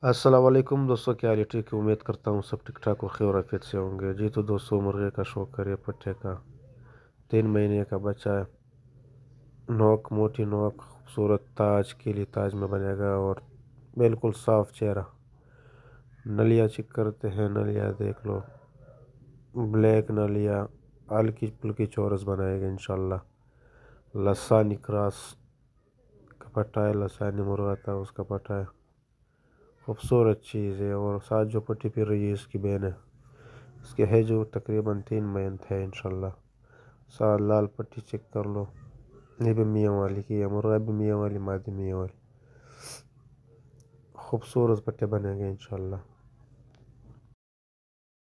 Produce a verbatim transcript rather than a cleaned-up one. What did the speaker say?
अस्सलाम वालेकुम दोस्तों, क्या हाल है? ठीक है, उम्मीद करता हूँ सब ठीक ठाक और खैर आफियत से होंगे। जी तो दोस्तों, मुर्गे का शौक करिए पट्टे का। तीन महीने का बच्चा है। नोक मोटी नोक, खूबसूरत ताज के लिए ताज में बनेगा और बिल्कुल साफ चेहरा। नलिया चेक करते हैं, नलिया देख लो। ब्लैक नलिया, हल्की फुल्की चौरस बनाएगा इंशाल्लाह। लसानी क्रॉस का पट्टा है, लसानी मुर्गा था उसका पट्टा है। खूबसूरत चीज़ है और साथ जो पट्टी फिर रही है इसकी बहन है। इसके है जो तकरीबन तीन मंथ है इंशाल्लाह। साथ लाल पट्टी चेक कर लो। ये भी मियाँ वाली की है, मुर्गा भी मियाँ वाली, मादी मियाँ वाली। खूबसूरत पट्टे बनेंगे इंशाल्लाह।